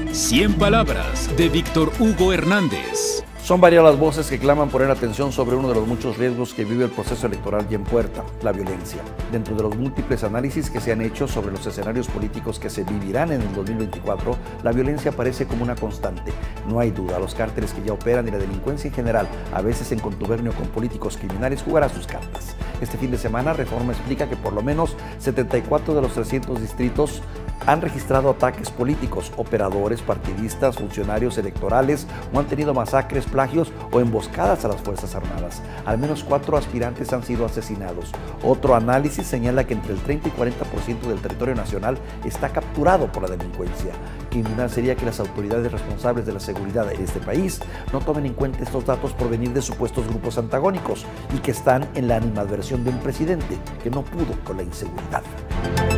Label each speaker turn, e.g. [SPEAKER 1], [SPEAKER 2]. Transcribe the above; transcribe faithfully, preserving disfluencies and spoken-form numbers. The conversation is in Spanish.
[SPEAKER 1] cien palabras de Víctor Hugo Hernández.
[SPEAKER 2] Son varias las voces que claman poner atención sobre uno de los muchos riesgos que vive el proceso electoral ya en puerta, la violencia. Dentro de los múltiples análisis que se han hecho sobre los escenarios políticos que se vivirán en el dos mil veinticuatro, la violencia aparece como una constante. No hay duda, los cárteles que ya operan y la delincuencia en general, a veces en contubernio con políticos criminales, jugará sus cartas. Este fin de semana, Reforma explica que por lo menos setenta y cuatro de los trescientos distritos han registrado ataques políticos, operadores, partidistas, funcionarios electorales o han tenido masacres, plagios o emboscadas a las Fuerzas Armadas. Al menos cuatro aspirantes han sido asesinados. Otro análisis señala que entre el treinta y cuarenta por ciento del territorio nacional está capturado por la delincuencia. Criminal sería que las autoridades responsables de la seguridad de este país no tomen en cuenta estos datos por venir de supuestos grupos antagónicos y que están en la animadversión de un presidente que no pudo con la inseguridad.